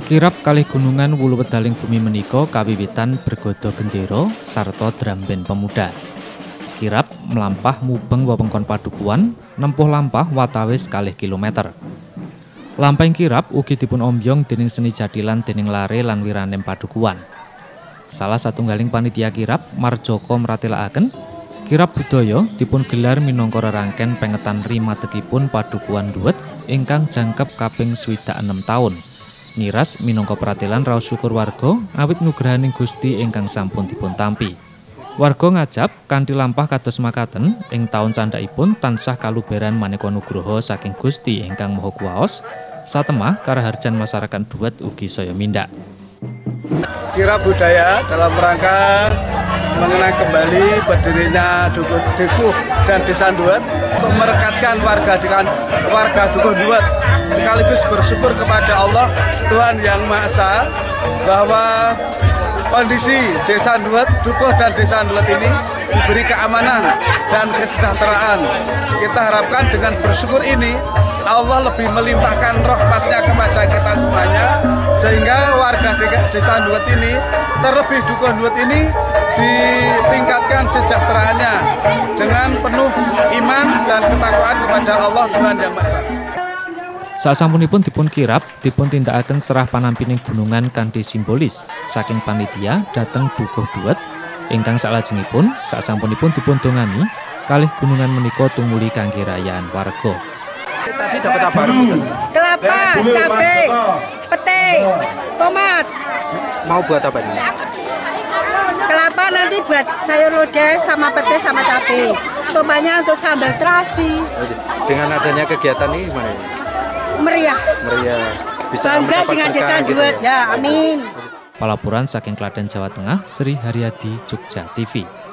Kirap kalih gunungan Wulu Wedaling Bumi menika kawiwitan bergodo gendera sarta dramben pemuda. Kirap melampah mubeng wewengkon Padukuhan nempuh lampah watawis kalih kilometer. Lampahing kirap ugi dipun ombyong dening seni jadilan dening lare lan wiranem Padukuhan. Salah satunggaling panitia kirap Marjoko mratelakaken kirap budaya dipun gelar minangka rerangken pengetan rimatekipun Padukuhan Duet ingkang jangkep kaping 26 taun. Niras minangka pratelan raos syukur warga awit nugrahaning Gusti ingkang sampun dipun tampi. Warga ngajab kanthi lampah kados makaten ing taun candhakipun tansah kaluberan maneka nugraha saking Gusti ingkang Maha Kuwaos, satemah karaharjan masyarakat Duet ugi saya mindhak. Kirap budaya dalam rangka mengenang kembali berdirinya Dukuh dan Desa Duet untuk merekatkan warga Dukuh Duet sekaligus bersyukur kepada Allah Tuhan Yang Maha Esa bahwa kondisi Desa Duet, Dukuh dan Desa Duet ini diberi keamanan dan kesejahteraan. Kita harapkan dengan bersyukur ini Allah lebih melimpahkan rahmat-Nya kepada kita semuanya sehingga warga Desa Duet ini, terlebih Dukuh Duet ini ditingkatkan sejahteraannya dengan penuh iman dan ketakwaan kepada Allah Tuhan Yang Maha Esa. Sasampunipun dipun kirap dipun tindakaken serah panampining gunungan kanthi simbolis saking panitia dhateng Dukuh Duet ingkang salajengipun sasampunipun dipun dongani kalih gunungan menika tumuli kangge rayaan warga. Tadi dapat apa? Kelapa, cabai, pete, tomat. Mau buat apa ini? Kelapa nanti buat sayur lodeh sama pete sama cabai. Tomatnya untuk sambal terasi. Dengan adanya kegiatan ini gimana? Meriah. Bisa bangga dengan Desa Duet, ya amin. Palapuran saking Klaten Jawa Tengah, Sri Haryadi, Jogja TV.